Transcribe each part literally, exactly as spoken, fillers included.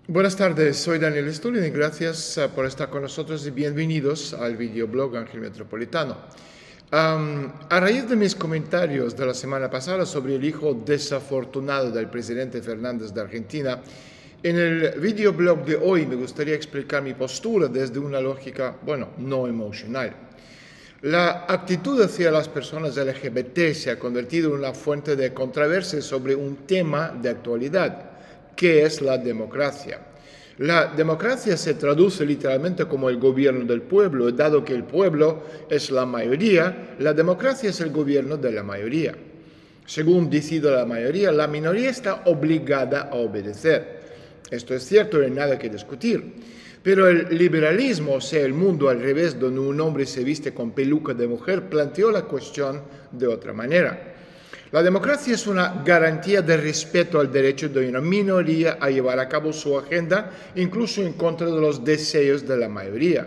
Buenas tardes, soy Daniel Stulin y gracias uh, por estar con nosotros y bienvenidos al videoblog Ángel Metropolitano. Um, a raíz de mis comentarios de la semana pasada sobre el hijo desafortunado del presidente Fernández de Argentina, en el videoblog de hoy me gustaría explicar mi postura desde una lógica, bueno, no emocional. La actitud hacia las personas L G B T se ha convertido en una fuente de controversia sobre un tema de actualidad, que es la democracia. La democracia se traduce literalmente como el gobierno del pueblo, y dado que el pueblo es la mayoría, la democracia es el gobierno de la mayoría. Según decide la mayoría, la minoría está obligada a obedecer. Esto es cierto, no hay nada que discutir. Pero el liberalismo, o sea, el mundo al revés, donde un hombre se viste con peluca de mujer, planteó la cuestión de otra manera. La democracia es una garantía de respeto al derecho de una minoría a llevar a cabo su agenda, incluso en contra de los deseos de la mayoría.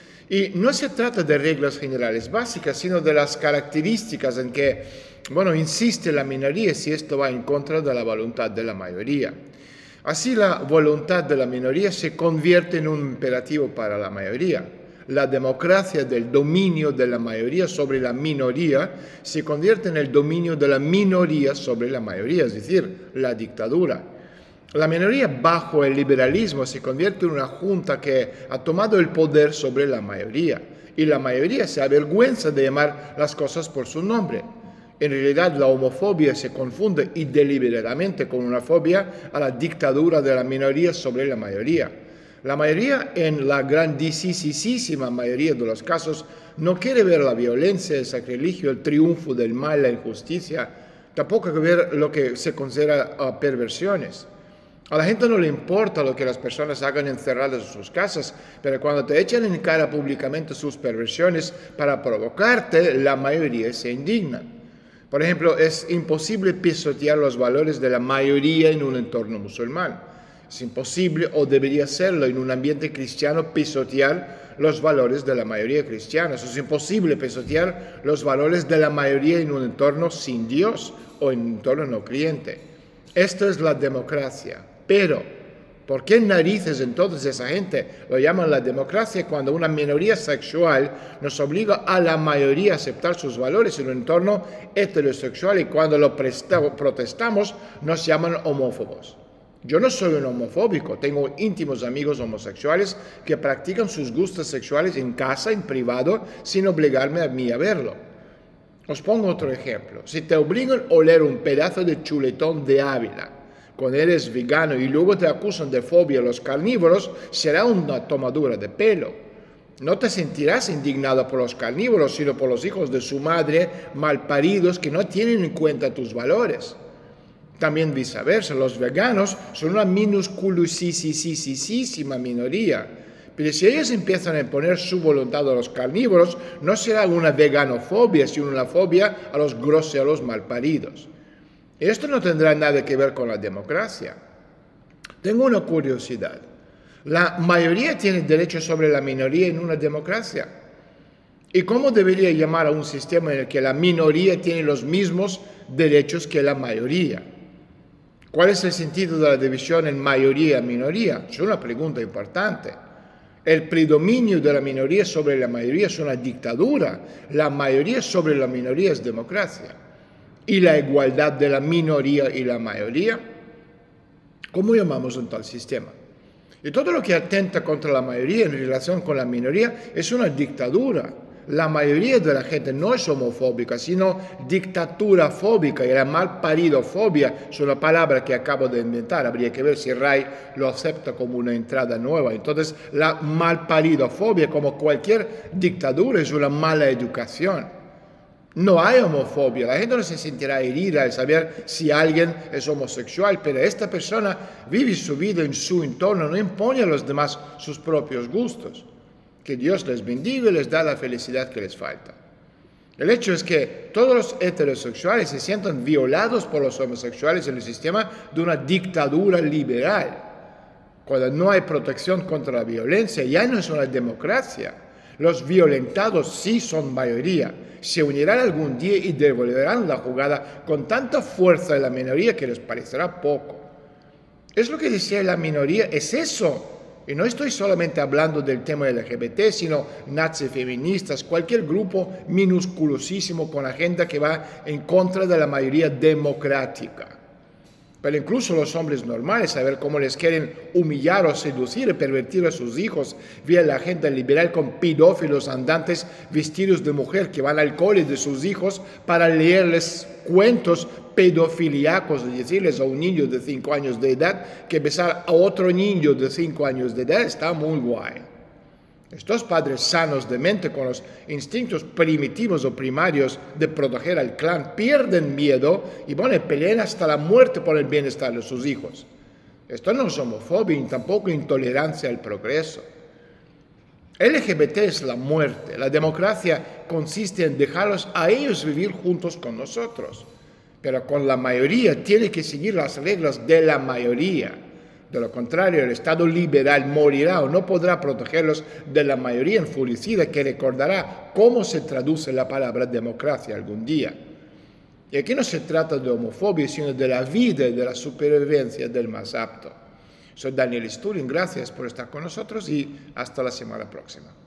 Y no se trata de reglas generales básicas, sino de las características en que, bueno, insiste la minoría si esto va en contra de la voluntad de la mayoría. Así la voluntad de la minoría se convierte en un imperativo para la mayoría. La democracia del dominio de la mayoría sobre la minoría se convierte en el dominio de la minoría sobre la mayoría, es decir, la dictadura. La minoría bajo el liberalismo se convierte en una junta que ha tomado el poder sobre la mayoría y la mayoría se avergüenza de llamar las cosas por su nombre. En realidad la homofobia se confunde y deliberadamente con una fobia a la dictadura de la minoría sobre la mayoría. La mayoría, en la grandísima mayoría de los casos, no quiere ver la violencia, el sacrilegio, el triunfo del mal, la injusticia, tampoco quiere ver lo que se considera uh, perversiones. A la gente no le importa lo que las personas hagan encerradas en sus casas, pero cuando te echan en cara públicamente sus perversiones para provocarte, la mayoría se indigna. Por ejemplo, es imposible pisotear los valores de la mayoría en un entorno musulmán. Es imposible, o debería serlo, en un ambiente cristiano pisotear los valores de la mayoría cristiana. Eso es imposible pisotear los valores de la mayoría en un entorno sin Dios o en un entorno no creyente. Esto es la democracia. Pero, ¿por qué narices entonces esa gente lo llaman la democracia cuando una minoría sexual nos obliga a la mayoría a aceptar sus valores en un entorno heterosexual y cuando lo protestamos nos llaman homófobos? Yo no soy un homofóbico, tengo íntimos amigos homosexuales que practican sus gustos sexuales en casa, en privado, sin obligarme a mí a verlo. Os pongo otro ejemplo. Si te obligan a oler un pedazo de chuletón de Ávila cuando eres vegano y luego te acusan de fobia a los carnívoros, será una tomadura de pelo. No te sentirás indignado por los carnívoros, sino por los hijos de su madre malparidos que no tienen en cuenta tus valores. También viceversa, los veganos son una minusculosísima minoría. Pero si ellos empiezan a imponer su voluntad a los carnívoros, no será una veganofobia, sino una fobia a los groseros malparidos. Esto no tendrá nada que ver con la democracia. Tengo una curiosidad. ¿La mayoría tiene derecho sobre la minoría en una democracia? ¿Y cómo debería llamar a un sistema en el que la minoría tiene los mismos derechos que la mayoría? ¿Cuál es el sentido de la división en mayoría y minoría? Es una pregunta importante. El predominio de la minoría sobre la mayoría es una dictadura. La mayoría sobre la minoría es democracia. ¿Y la igualdad de la minoría y la mayoría? ¿Cómo llamamos en tal sistema? Y todo lo que atenta contra la mayoría en relación con la minoría es una dictadura. La mayoría de la gente no es homofóbica, sino dictaturafóbica, y la malparidofobia es una palabra que acabo de inventar. Habría que ver si R A I lo acepta como una entrada nueva. Entonces, la malparidofobia, como cualquier dictadura, es una mala educación. No hay homofobia, la gente no se sentirá herida al saber si alguien es homosexual, pero esta persona vive su vida en su entorno, no impone a los demás sus propios gustos. Que Dios les bendiga y les da la felicidad que les falta. El hecho es que todos los heterosexuales se sientan violados por los homosexuales en el sistema de una dictadura liberal. Cuando no hay protección contra la violencia, ya no es una democracia. Los violentados sí son mayoría. Se unirán algún día y devolverán la jugada con tanta fuerza a la minoría que les parecerá poco. Es lo que decía la minoría, es eso. Y no estoy solamente hablando del tema L G B T, sino nazifeministas, cualquier grupo minusculosísimo con agenda que va en contra de la mayoría democrática. Pero incluso los hombres normales, a ver cómo les quieren humillar o seducir y pervertir a sus hijos vía la agenda liberal con pedófilos andantes vestidos de mujer que van al cole de sus hijos para leerles cuentos pedofiliacos, de decirles a un niño de cinco años de edad que besar a otro niño de cinco años de edad está muy guay. Estos padres sanos de mente con los instintos primitivos o primarios de proteger al clan pierden miedo y van a pelear hasta la muerte por el bienestar de sus hijos. Esto no es homofobia ni tampoco intolerancia al progreso. L G B T es la muerte. La democracia consiste en dejarlos a ellos vivir juntos con nosotros. Pero con la mayoría tiene que seguir las reglas de la mayoría. De lo contrario, el Estado liberal morirá o no podrá protegerlos de la mayoría enfurecida que recordará cómo se traduce la palabra democracia algún día. Y aquí no se trata de homofobia, sino de la vida y de la supervivencia del más apto. Soy Daniel Stulin, gracias por estar con nosotros y hasta la semana próxima.